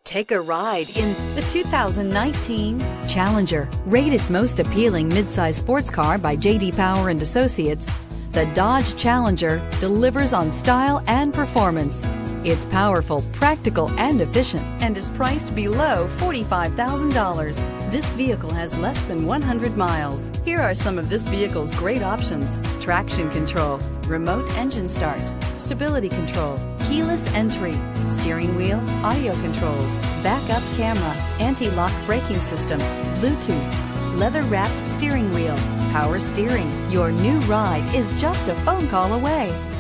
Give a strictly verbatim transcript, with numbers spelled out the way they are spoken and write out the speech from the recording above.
Take a ride in the two thousand nineteen Challenger. Rated most appealing midsize sports car by J D Power and Associates, the Dodge Challenger delivers on style and performance. It's powerful, practical, and efficient, and is priced below forty-five thousand dollars. This vehicle has less than one hundred miles. Here are some of this vehicle's great options: traction control, remote engine start, stability control, keyless entry, steering wheel audio controls, backup camera, anti-lock braking system, Bluetooth, leather-wrapped steering wheel, power steering. Your new ride is just a phone call away.